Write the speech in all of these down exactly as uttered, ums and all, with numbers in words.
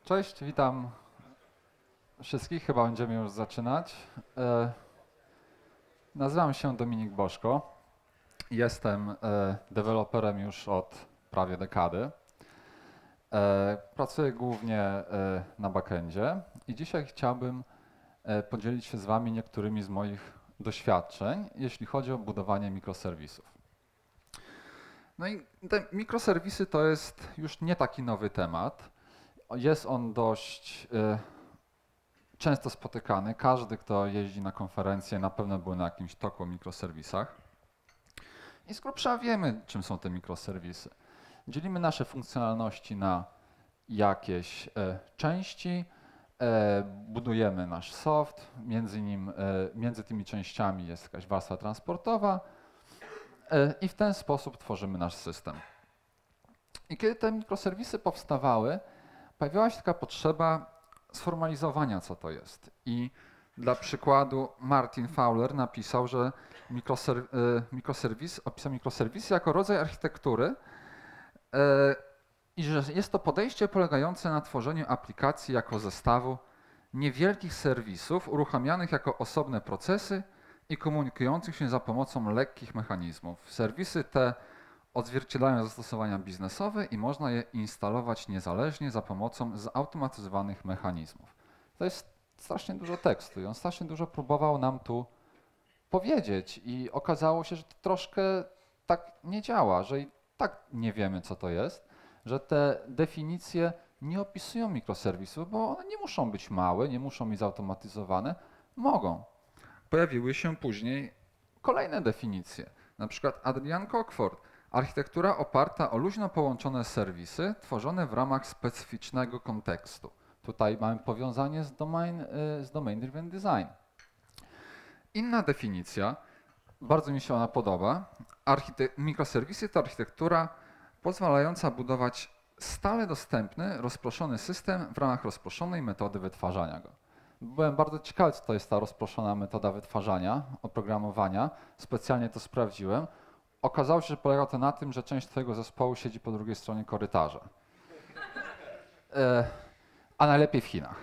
Cześć, witam wszystkich. Chyba będziemy już zaczynać. E, nazywam się Dominik Boszko. Jestem e, deweloperem już od prawie dekady. E, pracuję głównie e, na backendzie i dzisiaj chciałbym e, podzielić się z Wami niektórymi z moich doświadczeń, jeśli chodzi o budowanie mikroserwisów. No i te mikroserwisy to jest już nie taki nowy temat. Jest on dość e, często spotykany. Każdy, kto jeździ na konferencje, na pewno był na jakimś toku o mikroserwisach. I z grubsza wiemy, czym są te mikroserwisy. Dzielimy nasze funkcjonalności na jakieś e, części, e, budujemy nasz soft, między, nim, e, między tymi częściami jest jakaś warstwa transportowa e, i w ten sposób tworzymy nasz system. I kiedy te mikroserwisy powstawały, pojawiła się taka potrzeba sformalizowania, co to jest. I dla przykładu Martin Fowler napisał, że mikroser, mikroserwis, opisał mikroserwisy jako rodzaj architektury i że jest to podejście polegające na tworzeniu aplikacji jako zestawu niewielkich serwisów uruchamianych jako osobne procesy i komunikujących się za pomocą lekkich mechanizmów. Serwisy te odzwierciedlają zastosowania biznesowe i można je instalować niezależnie za pomocą zautomatyzowanych mechanizmów. To jest strasznie dużo tekstu i on strasznie dużo próbował nam tu powiedzieć i okazało się, że to troszkę tak nie działa, że i tak nie wiemy, co to jest, że te definicje nie opisują mikroserwisów, bo one nie muszą być małe, nie muszą być zautomatyzowane, mogą. Pojawiły się później kolejne definicje, na przykład Adrian Cockford. Architektura oparta o luźno połączone serwisy tworzone w ramach specyficznego kontekstu. Tutaj mamy powiązanie z domain, z domain driven design. Inna definicja, bardzo mi się ona podoba. Archite- mikroserwisy to architektura pozwalająca budować stale dostępny, rozproszony system w ramach rozproszonej metody wytwarzania go. Byłem bardzo ciekawy, co to jest ta rozproszona metoda wytwarzania, oprogramowania. Specjalnie to sprawdziłem. Okazało się, że polega to na tym, że część twojego zespołu siedzi po drugiej stronie korytarza. E, a najlepiej w Chinach.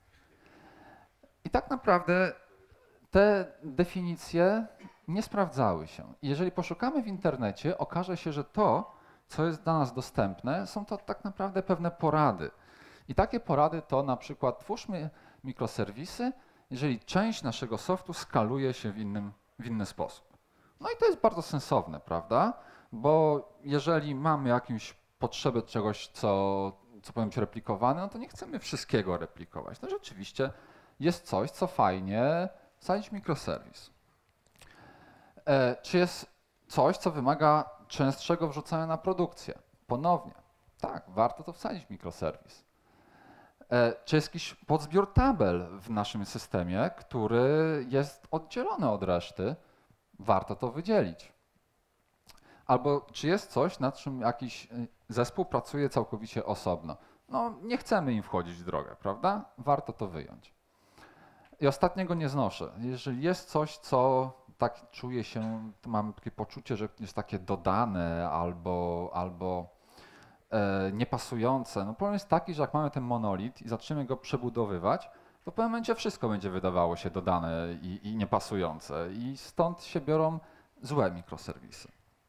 I tak naprawdę te definicje nie sprawdzały się. I jeżeli poszukamy w internecie, okaże się, że to, co jest dla nas dostępne, są to tak naprawdę pewne porady. I takie porady to na przykład twórzmy mikroserwisy, jeżeli część naszego softu skaluje się w, innym, w inny sposób. No i to jest bardzo sensowne, prawda? Bo jeżeli mamy jakąś potrzebę czegoś, co, co powinno być replikowane, no to nie chcemy wszystkiego replikować. To rzeczywiście jest coś, co fajnie wsadzić w mikroserwis. E, czy jest coś, co wymaga częstszego wrzucania na produkcję? Ponownie, tak, warto to wsadzić w mikroserwis. E, czy jest jakiś podzbiór tabel w naszym systemie, który jest oddzielony od reszty? Warto to wydzielić. Albo czy jest coś, nad czym jakiś zespół pracuje całkowicie osobno? No, nie chcemy im wchodzić w drogę, prawda? Warto to wyjąć. I ostatniego nie znoszę. Jeżeli jest coś, co tak czuje się, to mam takie poczucie, że jest takie dodane albo, albo e, niepasujące. No problem jest taki, że jak mamy ten monolit i zaczniemy go przebudowywać, to w pewnym momencie wszystko będzie wydawało się dodane i, i niepasujące. I stąd się biorą złe mikroserwisy.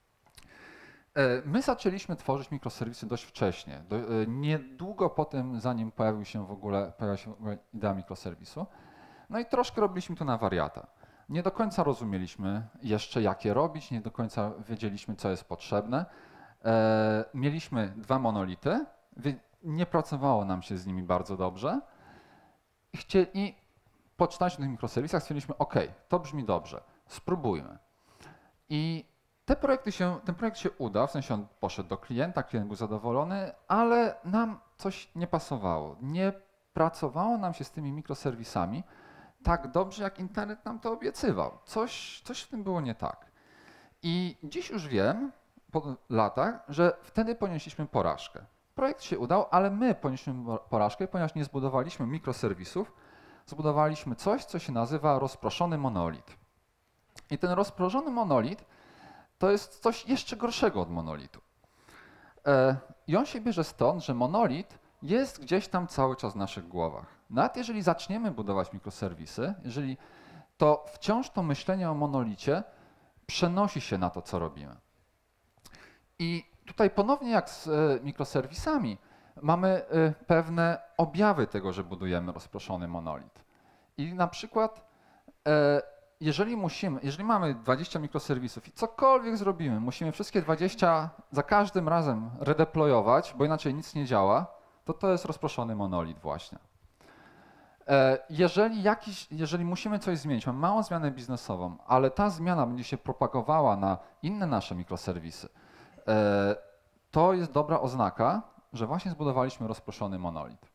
My zaczęliśmy tworzyć mikroserwisy dość wcześnie. Do, niedługo po tym, zanim pojawił się w ogóle, pojawiła się w ogóle idea mikroserwisu. No i troszkę robiliśmy to na wariata. Nie do końca rozumieliśmy jeszcze, jak je robić, nie do końca wiedzieliśmy, co jest potrzebne. E, mieliśmy dwa monolity, nie pracowało nam się z nimi bardzo dobrze. I, chcieli, i po czternastu tych mikroserwisach stwierdziliśmy, OK, to brzmi dobrze, spróbujmy. I te projekty się, ten projekt się udał, w sensie on poszedł do klienta, klient był zadowolony, ale nam coś nie pasowało. Nie pracowało nam się z tymi mikroserwisami tak dobrze, jak internet nam to obiecywał. Coś, coś w tym było nie tak. I dziś już wiem, po latach, że wtedy ponieśliśmy porażkę. Projekt się udał, ale my ponieśliśmy porażkę, ponieważ nie zbudowaliśmy mikroserwisów, zbudowaliśmy coś, co się nazywa rozproszony monolit. I ten rozproszony monolit to jest coś jeszcze gorszego od monolitu. I on się bierze stąd, że monolit jest gdzieś tam cały czas w naszych głowach. Nawet jeżeli zaczniemy budować mikroserwisy, jeżeli to wciąż to myślenie o monolicie przenosi się na to, co robimy. I tutaj ponownie jak z e, mikroserwisami mamy e, pewne objawy tego, że budujemy rozproszony monolit. I na przykład e, jeżeli musimy, jeżeli mamy dwadzieścia mikroserwisów i cokolwiek zrobimy, musimy wszystkie dwadzieścia za każdym razem redeployować, bo inaczej nic nie działa, to to jest rozproszony monolit właśnie. E, Jeżeli, jakiś, jeżeli musimy coś zmienić, mamy małą zmianę biznesową, ale ta zmiana będzie się propagowała na inne nasze mikroserwisy, e, to jest dobra oznaka, że właśnie zbudowaliśmy rozproszony monolit.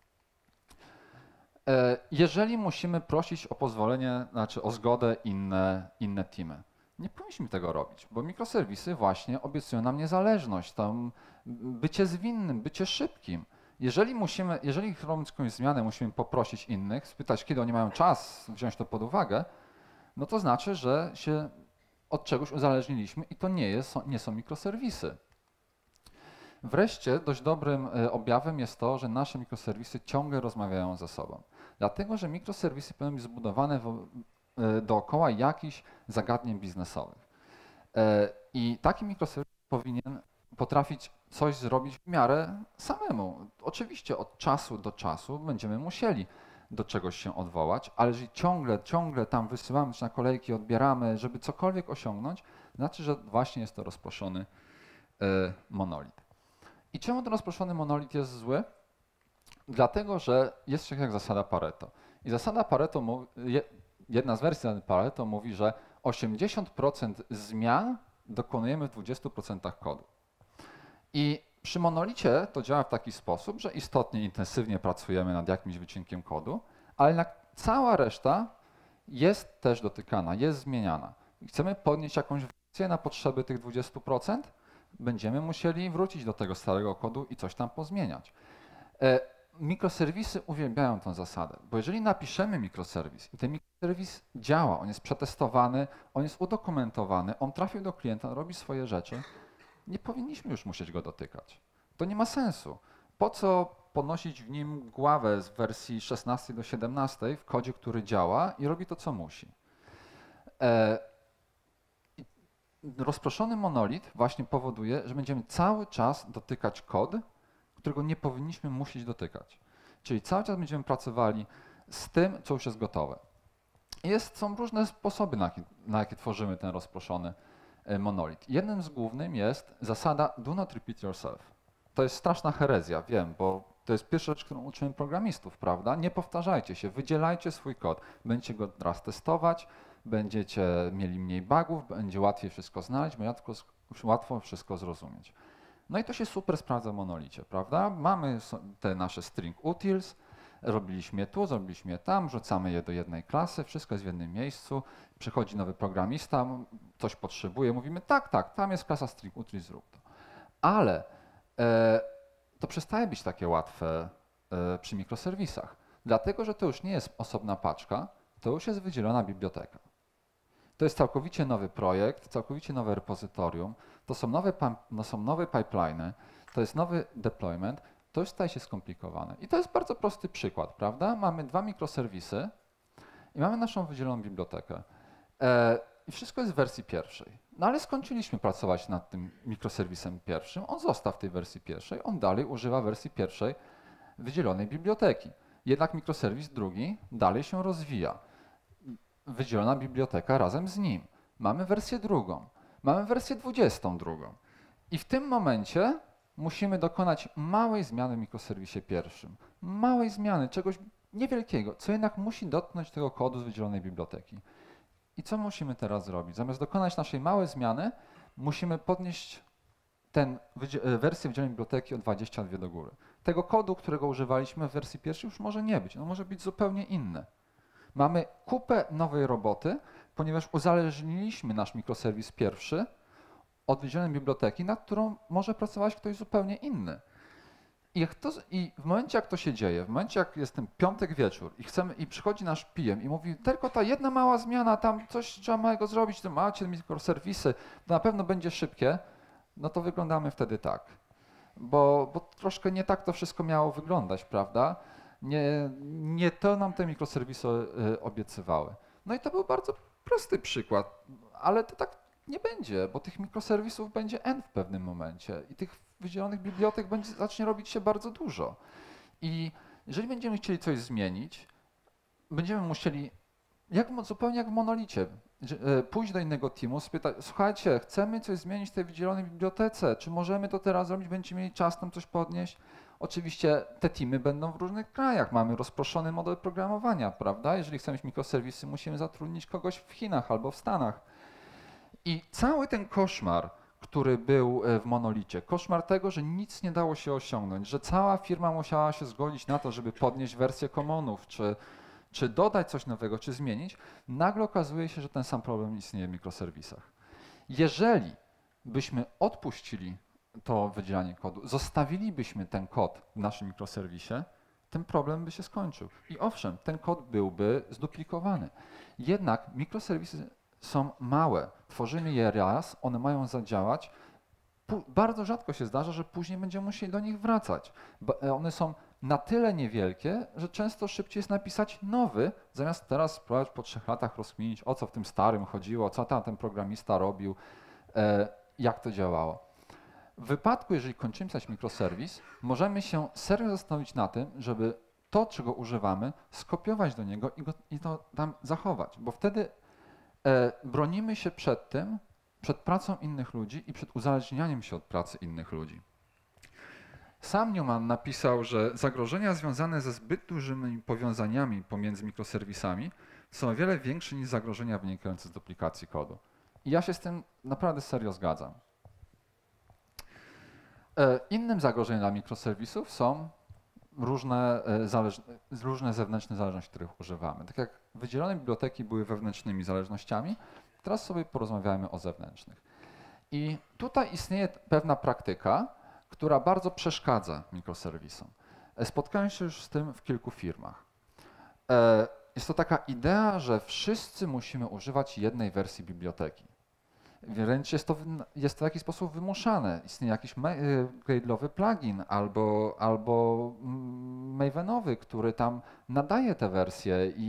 E, Jeżeli musimy prosić o pozwolenie, znaczy o zgodę inne, inne teamy, nie powinniśmy tego robić, bo mikroserwisy właśnie obiecują nam niezależność, tam bycie zwinnym, bycie szybkim. Jeżeli musimy, jeżeli robiąc jakąś zmianę, musimy poprosić innych, spytać, kiedy oni mają czas wziąć to pod uwagę, no to znaczy, że się od czegoś uzależniliśmy i to nie, jest, nie są mikroserwisy. Wreszcie dość dobrym e, objawem jest to, że nasze mikroserwisy ciągle rozmawiają ze sobą. Dlatego, że mikroserwisy powinny być zbudowane w, e, dookoła jakichś zagadnień biznesowych. E, I taki mikroserwis powinien potrafić coś zrobić w miarę samemu. Oczywiście od czasu do czasu będziemy musieli do czegoś się odwołać, ale jeżeli ciągle, ciągle tam wysyłamy się na kolejki, odbieramy, żeby cokolwiek osiągnąć, znaczy, że właśnie jest to rozproszony e, monolit. I czemu ten rozproszony monolit jest zły? Dlatego, że jest coś jak zasada Pareto. I zasada Pareto, mówi, jedna z wersji zasady Pareto mówi, że osiemdziesiąt procent zmian dokonujemy w dwudziestu procentach kodu. I przy monolicie to działa w taki sposób, że istotnie intensywnie pracujemy nad jakimś wycinkiem kodu, ale jednak cała reszta jest też dotykana, jest zmieniana. I chcemy podnieść jakąś wersję na potrzeby tych dwudziestu procent, będziemy musieli wrócić do tego starego kodu i coś tam pozmieniać. E, mikroserwisy uwielbiają tę zasadę, bo jeżeli napiszemy mikroserwis i ten mikroserwis działa, on jest przetestowany, on jest udokumentowany, on trafił do klienta, on robi swoje rzeczy, nie powinniśmy już musieć go dotykać. To nie ma sensu. Po co ponosić w nim głowę z wersji szesnastej do siedemnastej w kodzie, który działa i robi to, co musi. E, rozproszony monolit właśnie powoduje, że będziemy cały czas dotykać kod, którego nie powinniśmy musieć dotykać. Czyli cały czas będziemy pracowali z tym, co już jest gotowe. Jest, są różne sposoby, na, na jakie tworzymy ten rozproszony monolit. Jednym z głównych jest zasada do not repeat yourself. To jest straszna herezja, wiem, bo to jest pierwsza rzecz, którą uczymy programistów, prawda? Nie powtarzajcie się, wydzielajcie swój kod. Będziecie go raz testować, będziecie mieli mniej bugów, będzie łatwiej wszystko znaleźć, będzie łatwo wszystko zrozumieć. No i to się super sprawdza w monolicie, prawda? Mamy te nasze string utils, robiliśmy je tu, zrobiliśmy je tam, wrzucamy je do jednej klasy, wszystko jest w jednym miejscu, przychodzi nowy programista, coś potrzebuje, mówimy tak, tak, tam jest klasa string utils, zrób to. Ale e, to przestaje być takie łatwe e, przy mikroserwisach, dlatego że to już nie jest osobna paczka, to już jest wydzielona biblioteka. To jest całkowicie nowy projekt, całkowicie nowe repozytorium, to są nowe, no są nowe pipeliny, to jest nowy deployment, to już staje się skomplikowane. I to jest bardzo prosty przykład, prawda? Mamy dwa mikroserwisy i mamy naszą wydzieloną bibliotekę. E, I wszystko jest w wersji pierwszej. No ale skończyliśmy pracować nad tym mikroserwisem pierwszym, on został w tej wersji pierwszej, on dalej używa wersji pierwszej wydzielonej biblioteki. Jednak mikroserwis drugi dalej się rozwija. Wydzielona biblioteka razem z nim. Mamy wersję drugą, mamy wersję dwudziestą drugą. I w tym momencie musimy dokonać małej zmiany w mikroserwisie pierwszym. Małej zmiany, czegoś niewielkiego, co jednak musi dotknąć tego kodu z wydzielonej biblioteki. I co musimy teraz zrobić? Zamiast dokonać naszej małej zmiany, musimy podnieść tę wersję wydzielonej biblioteki o dwadzieścia dwa do góry. Tego kodu, którego używaliśmy w wersji pierwszej, już może nie być. On może być zupełnie inny. Mamy kupę nowej roboty, ponieważ uzależniliśmy nasz mikroserwis pierwszy od wydzielonej biblioteki, nad którą może pracować ktoś zupełnie inny. I, jak to, I w momencie, jak to się dzieje, w momencie, jak jest ten piątek wieczór i chcemy, i przychodzi nasz P M i mówi, tylko ta jedna mała zmiana, tam coś trzeba małego zrobić, to macie mikroserwisy, to na pewno będzie szybkie, no to wyglądamy wtedy tak. bo, bo troszkę nie tak to wszystko miało wyglądać, prawda? Nie, nie to nam te mikroserwisy y, obiecywały. No i to był bardzo prosty przykład, ale to tak nie będzie, bo tych mikroserwisów będzie N w pewnym momencie i tych wydzielonych bibliotek będzie, zacznie robić się bardzo dużo. I jeżeli będziemy chcieli coś zmienić, będziemy musieli, jak, zupełnie jak w monolicie, pójść do innego teamu, spytać, słuchajcie, chcemy coś zmienić w tej wydzielonej bibliotece, czy możemy to teraz zrobić, będziemy mieli czas tam coś podnieść? Oczywiście te teamy będą w różnych krajach, mamy rozproszony model programowania, prawda? Jeżeli chcemy mieć mikroserwisy, musimy zatrudnić kogoś w Chinach albo w Stanach. I cały ten koszmar, który był w monolicie, koszmar tego, że nic nie dało się osiągnąć, że cała firma musiała się zgodzić na to, żeby podnieść wersję commonów, czy, czy dodać coś nowego, czy zmienić, nagle okazuje się, że ten sam problem istnieje w mikroserwisach. Jeżeli byśmy odpuścili to wydzielanie kodu, zostawilibyśmy ten kod w naszym mikroserwisie, ten problem by się skończył. I owszem, ten kod byłby zduplikowany. Jednak mikroserwisy są małe, tworzymy je raz, one mają zadziałać. Bardzo rzadko się zdarza, że później będziemy musieli do nich wracać. One są na tyle niewielkie, że często szybciej jest napisać nowy, zamiast teraz spróbować po trzech latach rozkminić, o co w tym starym chodziło, co tam ten programista robił, jak to działało. W wypadku, jeżeli kończymy pisać mikroserwis, możemy się serio zastanowić na tym, żeby to, czego używamy, skopiować do niego i, go, i to tam zachować, bo wtedy e, bronimy się przed tym, przed pracą innych ludzi i przed uzależnianiem się od pracy innych ludzi. Sam Newman napisał, że zagrożenia związane ze zbyt dużymi powiązaniami pomiędzy mikroserwisami są o wiele większe niż zagrożenia wynikające z duplikacji kodu. I ja się z tym naprawdę serio zgadzam. Innym zagrożeniem dla mikroserwisów są różne, różne zewnętrzne zależności, których używamy. Tak jak wydzielone biblioteki były wewnętrznymi zależnościami, teraz sobie porozmawiajmy o zewnętrznych. I tutaj istnieje pewna praktyka, która bardzo przeszkadza mikroserwisom. Spotkałem się już z tym w kilku firmach. Jest to taka idea, że wszyscy musimy używać jednej wersji biblioteki. Wręcz jest to, jest to w jakiś sposób wymuszane. Istnieje jakiś Gradle'owy plugin albo, albo Mavenowy, który tam nadaje te wersje i,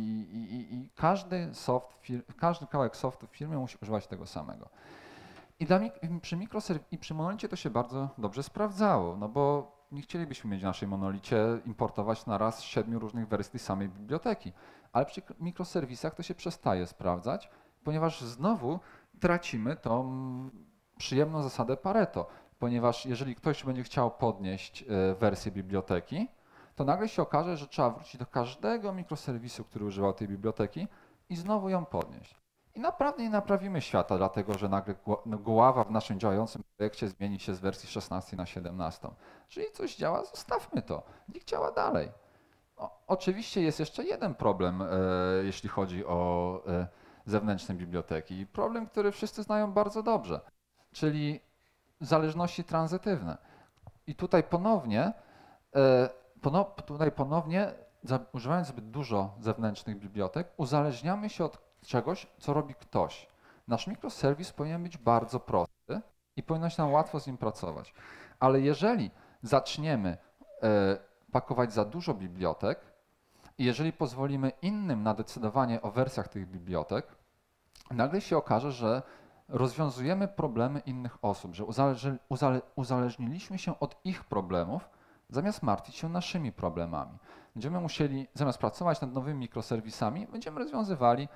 i, i każdy, soft, każdy kawałek softu w firmie musi używać tego samego. I, dla, przy mikroserw- i przy monolicie to się bardzo dobrze sprawdzało, no bo nie chcielibyśmy mieć w naszej monolicie importować na raz siedmiu różnych wersji tej samej biblioteki, ale przy mikroserwisach to się przestaje sprawdzać, ponieważ znowu tracimy tą przyjemną zasadę Pareto, ponieważ jeżeli ktoś będzie chciał podnieść wersję biblioteki, to nagle się okaże, że trzeba wrócić do każdego mikroserwisu, który używał tej biblioteki i znowu ją podnieść. I naprawdę nie naprawimy świata, dlatego że nagle głowa w naszym działającym projekcie zmieni się z wersji szesnastej na siedemnastą. Jeżeli coś działa, zostawmy to. Niech działa dalej. O, oczywiście jest jeszcze jeden problem, e, jeśli chodzi o e, zewnętrzne biblioteki. Problem, który wszyscy znają bardzo dobrze, czyli zależności tranzytywne. I tutaj ponownie, e, pono, tutaj ponownie za, używając zbyt dużo zewnętrznych bibliotek, uzależniamy się od czegoś, co robi ktoś. Nasz mikroserwis powinien być bardzo prosty i powinno się nam łatwo z nim pracować. Ale jeżeli zaczniemy e, pakować za dużo bibliotek i jeżeli pozwolimy innym na decydowanie o wersjach tych bibliotek, nagle się okaże, że rozwiązujemy problemy innych osób, że uzale, uzale, uzależniliśmy się od ich problemów, zamiast martwić się naszymi problemami. Będziemy musieli, zamiast pracować nad nowymi mikroserwisami, będziemy rozwiązywali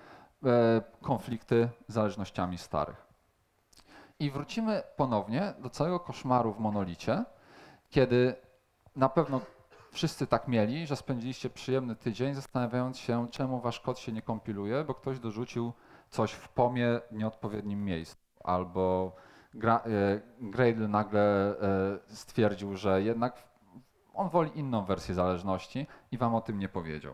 konflikty z zależnościami starych. I wrócimy ponownie do całego koszmaru w monolicie, kiedy na pewno wszyscy tak mieli, że spędziliście przyjemny tydzień zastanawiając się, czemu wasz kod się nie kompiluje, bo ktoś dorzucił coś w pomie w nieodpowiednim miejscu, albo Gradle nagle stwierdził, że jednak on woli inną wersję zależności i wam o tym nie powiedział.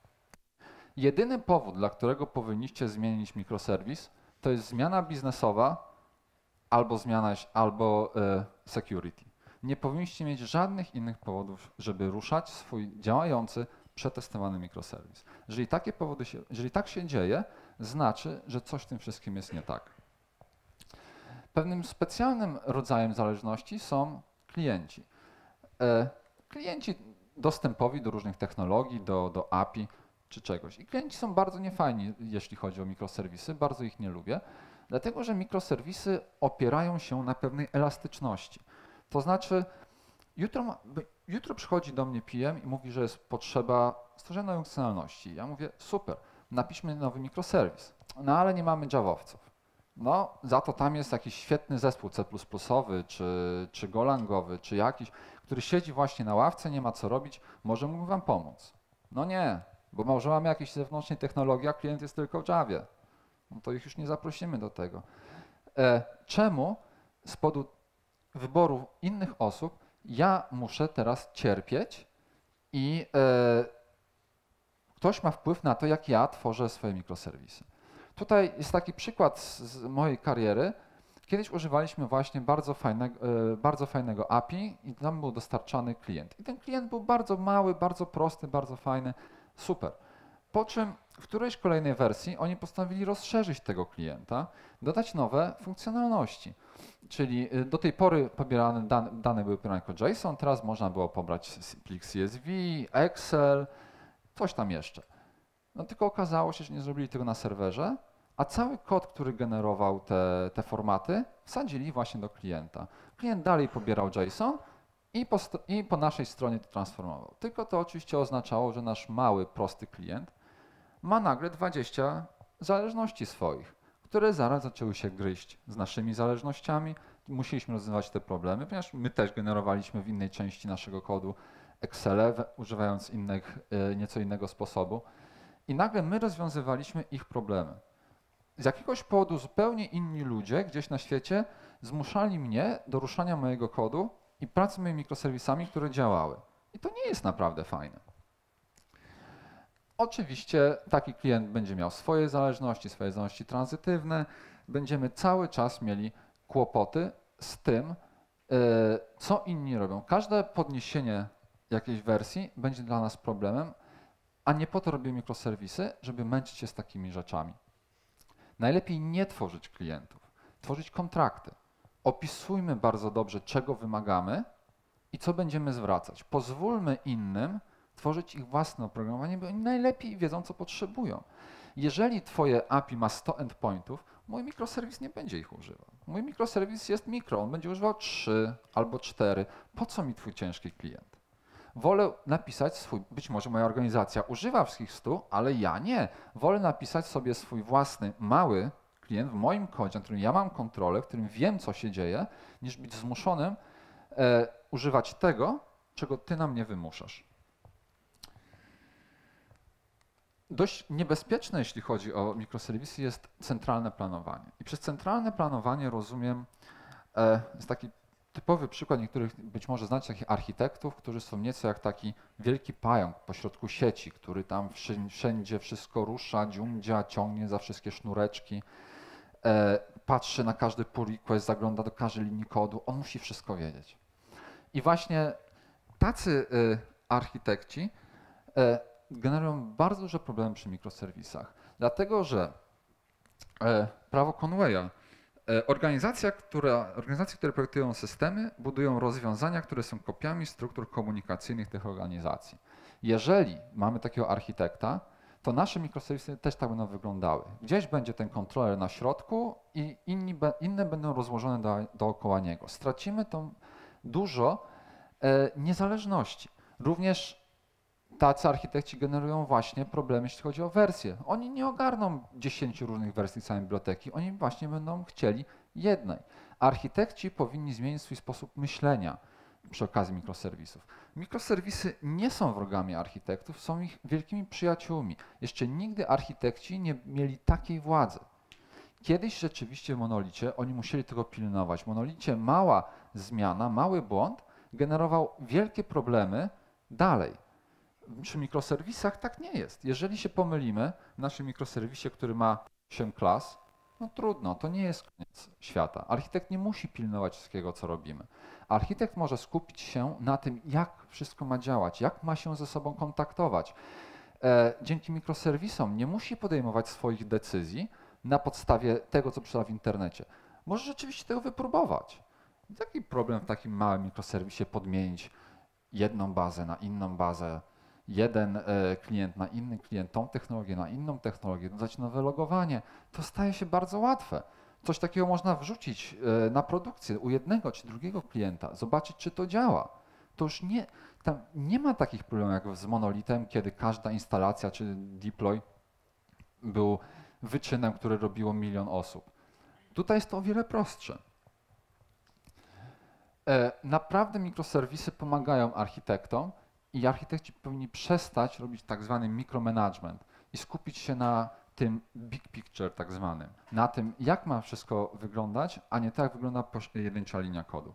Jedyny powód, dla którego powinniście zmienić mikroserwis, to jest zmiana biznesowa albo zmiana albo e, security. Nie powinniście mieć żadnych innych powodów, żeby ruszać swój działający, przetestowany mikroserwis. Jeżeli takie powody się, jeżeli tak się dzieje, znaczy, że coś w tym wszystkim jest nie tak. Pewnym specjalnym rodzajem zależności są klienci. E, klienci dostępowi do różnych technologii, do, do A P I czy czegoś. I klienci są bardzo niefajni, jeśli chodzi o mikroserwisy, bardzo ich nie lubię, dlatego że mikroserwisy opierają się na pewnej elastyczności. To znaczy, jutro, ma, jutro przychodzi do mnie P M i mówi, że jest potrzeba stworzenia nowej funkcjonalności. Ja mówię, super, napiszmy nowy mikroserwis, no ale nie mamy Javowców. No, za to tam jest jakiś świetny zespół C plus plusowy, czy, czy golangowy, czy jakiś, który siedzi właśnie na ławce, nie ma co robić, może mógłbym wam pomóc. No nie, bo może mamy jakieś zewnętrzne technologie, a klient jest tylko w Javie. No to ich już nie zaprosimy do tego. E, czemu z powodu wyboru innych osób ja muszę teraz cierpieć i e, ktoś ma wpływ na to, jak ja tworzę swoje mikroserwisy. Tutaj jest taki przykład z mojej kariery. Kiedyś używaliśmy właśnie bardzo fajnego, bardzo fajnego A P I i tam był dostarczany klient. I ten klient był bardzo mały, bardzo prosty, bardzo fajny, super. Po czym w którejś kolejnej wersji oni postanowili rozszerzyć tego klienta, dodać nowe funkcjonalności. Czyli do tej pory pobierane dane, dane były pobierane jako JSON, teraz można było pobrać plik C S V, Excel, coś tam jeszcze. No tylko okazało się, że nie zrobili tego na serwerze, a cały kod, który generował te, te formaty, wsadzili właśnie do klienta. Klient dalej pobierał JSON i po, i po naszej stronie to transformował. Tylko to oczywiście oznaczało, że nasz mały, prosty klient ma nagle dwadzieścia zależności swoich, które zaraz zaczęły się gryźć z naszymi zależnościami. Musieliśmy rozwiązywać te problemy, ponieważ my też generowaliśmy w innej części naszego kodu Excel, używając innych, nieco innego sposobu. I nagle my rozwiązywaliśmy ich problemy. Z jakiegoś powodu zupełnie inni ludzie gdzieś na świecie zmuszali mnie do ruszania mojego kodu i pracy z moimi mikroserwisami, które działały. I to nie jest naprawdę fajne. Oczywiście taki klient będzie miał swoje zależności, swoje zależności tranzytywne. Będziemy cały czas mieli kłopoty z tym, co inni robią. Każde podniesienie jakiejś wersji będzie dla nas problemem, a nie po to robimy mikroserwisy, żeby męczyć się z takimi rzeczami. Najlepiej nie tworzyć klientów, tworzyć kontrakty. Opisujmy bardzo dobrze, czego wymagamy i co będziemy zwracać. Pozwólmy innym tworzyć ich własne oprogramowanie, bo oni najlepiej wiedzą, co potrzebują. Jeżeli twoje A P I ma sto endpointów, mój mikroserwis nie będzie ich używał. Mój mikroserwis jest mikro, on będzie używał trzy albo cztery. Po co mi twój ciężki klient? Wolę napisać swój, być może moja organizacja używa wszystkich stu, ale ja nie. Wolę napisać sobie swój własny, mały klient w moim kodzie, na którym ja mam kontrolę, w którym wiem, co się dzieje, niż być zmuszonym e, używać tego, czego ty na mnie wymuszasz. Dość niebezpieczne, jeśli chodzi o mikroserwisy, jest centralne planowanie. I przez centralne planowanie rozumiem, e, jest taki typowy przykład niektórych, być może znacie takich architektów, którzy są nieco jak taki wielki pająk pośrodku sieci, który tam wszędzie wszystko rusza, dziumdzia, ciągnie za wszystkie sznureczki, e, patrzy na każdy pull request, zagląda do każdej linii kodu, on musi wszystko wiedzieć. I właśnie tacy e, architekci e, generują bardzo duże problemy przy mikroserwisach, dlatego że e, prawo Conwaya, Organizacja, która, organizacje, które projektują systemy, budują rozwiązania, które są kopiami struktur komunikacyjnych tych organizacji. Jeżeli mamy takiego architekta, to nasze mikroserwisy też tak będą wyglądały. Gdzieś będzie ten kontroler na środku i inni, inne będą rozłożone do, dookoła niego. Stracimy tą dużo e, niezależności. Również tacy architekci generują właśnie problemy, jeśli chodzi o wersję. Oni nie ogarną dziesięciu różnych wersji całej biblioteki, oni właśnie będą chcieli jednej. Architekci powinni zmienić swój sposób myślenia przy okazji mikroserwisów. Mikroserwisy nie są wrogami architektów, są ich wielkimi przyjaciółmi. Jeszcze nigdy architekci nie mieli takiej władzy. Kiedyś rzeczywiście w monolicie oni musieli tego pilnować. W monolicie mała zmiana, mały błąd generował wielkie problemy dalej. Przy mikroserwisach tak nie jest. Jeżeli się pomylimy w naszym mikroserwisie, który ma osiem klas, no trudno, to nie jest koniec świata. Architekt nie musi pilnować wszystkiego, co robimy. Architekt może skupić się na tym, jak wszystko ma działać, jak ma się ze sobą kontaktować. E, dzięki mikroserwisom nie musi podejmować swoich decyzji na podstawie tego, co przeczyta w internecie. Może rzeczywiście tego wypróbować. Jaki problem w takim małym mikroserwisie podmienić jedną bazę na inną bazę, jeden e, klient na inny klient, tą technologię na inną technologię, dodać nowe logowanie, to staje się bardzo łatwe. Coś takiego można wrzucić e, na produkcję u jednego czy drugiego klienta, zobaczyć, czy to działa. To już nie, tam nie ma takich problemów jak z monolitem, kiedy każda instalacja czy deploy był wyczynem, który robiło milion osób. Tutaj jest to o wiele prostsze. E, Naprawdę mikroserwisy pomagają architektom i architekci powinni przestać robić tak zwany micromanagement i skupić się na tym big picture tak zwanym, na tym, jak ma wszystko wyglądać, a nie tak, jak wygląda pojedyncza linia kodu.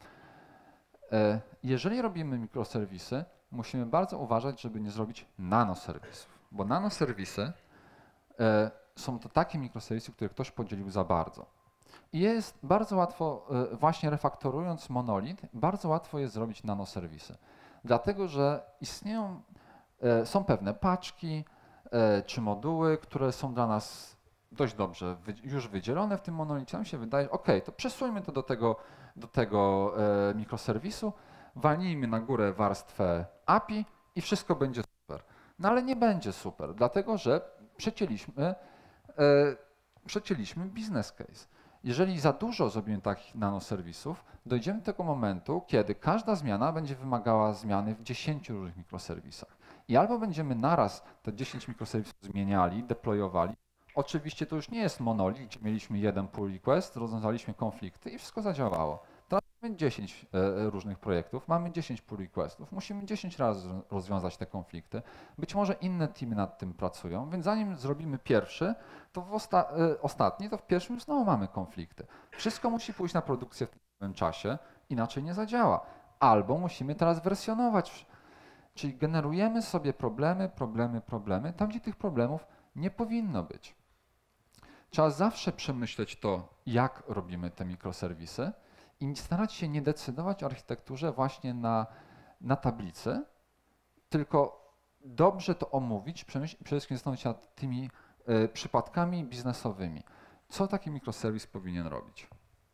E, Jeżeli robimy mikroserwisy, musimy bardzo uważać, żeby nie zrobić nanoserwisów, bo nanoserwisy e, są to takie mikroserwisy, które ktoś podzielił za bardzo. I jest bardzo łatwo, e, właśnie refaktorując monolit, bardzo łatwo jest zrobić nanoserwisy. Dlatego, że istnieją, e, są pewne paczki e, czy moduły, które są dla nas dość dobrze wy, już wydzielone w tym monolicie. Nam się wydaje, ok, to przesuńmy to do tego, do tego e, mikroserwisu, walnijmy na górę warstwę A P I i wszystko będzie super. No ale nie będzie super, dlatego że przecięliśmy, e, przecięliśmy business case. Jeżeli za dużo zrobimy takich nanoserwisów, dojdziemy do tego momentu, kiedy każda zmiana będzie wymagała zmiany w dziesięciu różnych mikroserwisach. I albo będziemy naraz te dziesięć mikroserwisów zmieniali, deployowali. Oczywiście to już nie jest monolit, gdzie mieliśmy jeden pull request, rozwiązaliśmy konflikty i wszystko zadziałało. Teraz mamy dziesięć e, różnych projektów, mamy dziesięć pull requestów, musimy dziesięć razy rozwiązać te konflikty. Być może inne teamy nad tym pracują, więc zanim zrobimy pierwszy, to w osta e, ostatni, to w pierwszym znowu mamy konflikty. Wszystko musi pójść na produkcję w tym samym czasie, inaczej nie zadziała. Albo musimy teraz wersjonować, czyli generujemy sobie problemy, problemy, problemy, tam gdzie tych problemów nie powinno być. Trzeba zawsze przemyśleć to, jak robimy te mikroserwisy i starać się nie decydować o architekturze właśnie na, na tablicy, tylko dobrze to omówić, przede wszystkim zastanowić się nad tymi y, przypadkami biznesowymi. Co taki mikroserwis powinien robić?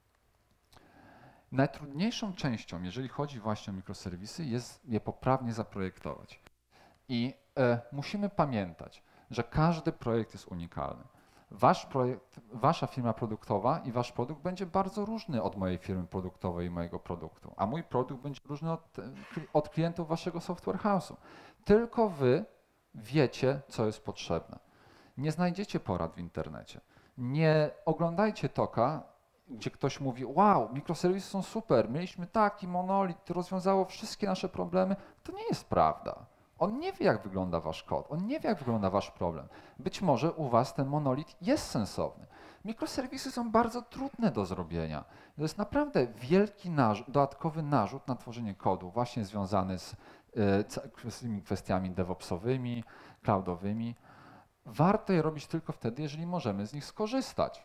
Najtrudniejszą częścią, jeżeli chodzi właśnie o mikroserwisy, jest je poprawnie zaprojektować. I y, musimy pamiętać, że każdy projekt jest unikalny. Wasz projekt, wasza firma produktowa i wasz produkt będzie bardzo różny od mojej firmy produktowej i mojego produktu, a mój produkt będzie różny od, od klientów waszego software house'u. Tylko wy wiecie, co jest potrzebne. Nie znajdziecie porad w internecie. Nie oglądajcie toka, gdzie ktoś mówi, wow, mikroserwisy są super, mieliśmy taki monolit, to rozwiązało wszystkie nasze problemy. To nie jest prawda. On nie wie, jak wygląda wasz kod, on nie wie, jak wygląda wasz problem. Być może u was ten monolit jest sensowny. Mikroserwisy są bardzo trudne do zrobienia. To jest naprawdę wielki narzut, dodatkowy narzut na tworzenie kodu, właśnie związany z y, tymi kwestiami DevOpsowymi, cloudowymi. Warto je robić tylko wtedy, jeżeli możemy z nich skorzystać.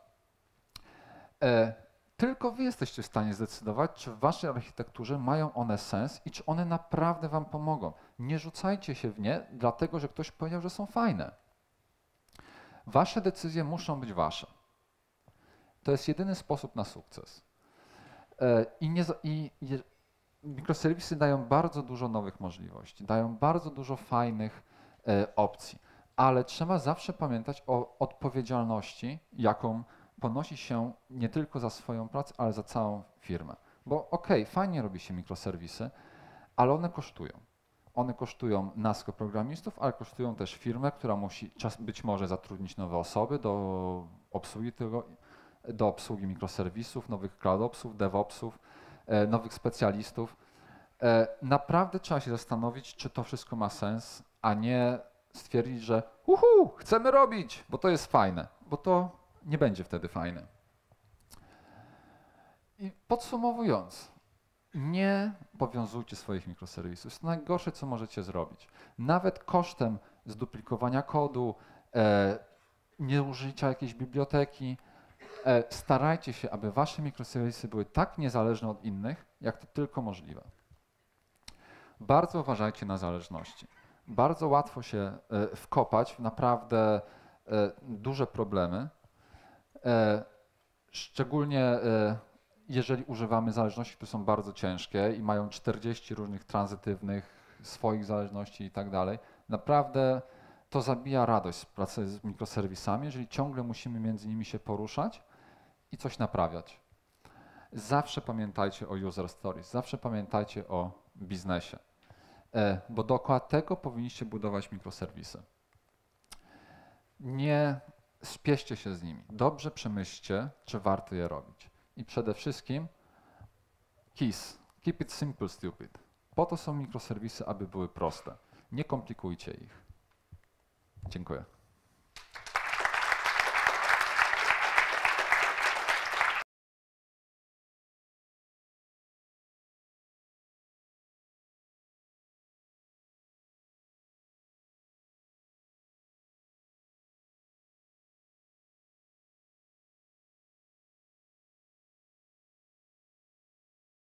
E, Tylko wy jesteście w stanie zdecydować, czy w waszej architekturze mają one sens i czy one naprawdę wam pomogą. Nie rzucajcie się w nie, dlatego że ktoś powiedział, że są fajne. Wasze decyzje muszą być wasze. To jest jedyny sposób na sukces. I, nie, i, i mikroserwisy dają bardzo dużo nowych możliwości, dają bardzo dużo fajnych e, opcji, ale trzeba zawsze pamiętać o odpowiedzialności, jaką ponosi się nie tylko za swoją pracę, ale za całą firmę. Bo okej, okay, fajnie robi się mikroserwisy, ale one kosztują. One kosztują nas jako programistów, ale kosztują też firmę, która musi czas, być może zatrudnić nowe osoby do obsługi tego, do obsługi mikroserwisów, nowych cloudopsów, devopsów, e, nowych specjalistów. E, naprawdę trzeba się zastanowić, czy to wszystko ma sens, a nie stwierdzić, że uhu, chcemy robić, bo to jest fajne, bo to nie będzie wtedy fajne. I podsumowując, nie powiązujcie swoich mikroserwisów. Jest to najgorsze, co możecie zrobić. Nawet kosztem zduplikowania kodu, e, nieużycia jakiejś biblioteki, e, starajcie się, aby wasze mikroserwisy były tak niezależne od innych, jak to tylko możliwe. Bardzo uważajcie na zależności. Bardzo łatwo się e, wkopać w naprawdę e, duże problemy. E, szczególnie e, jeżeli używamy zależności, które są bardzo ciężkie i mają czterdzieści różnych tranzytywnych, swoich zależności i tak dalej, naprawdę to zabija radość z pracy z mikroserwisami, jeżeli ciągle musimy między nimi się poruszać i coś naprawiać. Zawsze pamiętajcie o user stories, zawsze pamiętajcie o biznesie, bo dookoła tego powinniście budować mikroserwisy. Nie spieszcie się z nimi. Dobrze przemyślcie, czy warto je robić. I przede wszystkim KISS. Keep it simple, stupid. Po to są mikroserwisy, aby były proste. Nie komplikujcie ich. Dziękuję.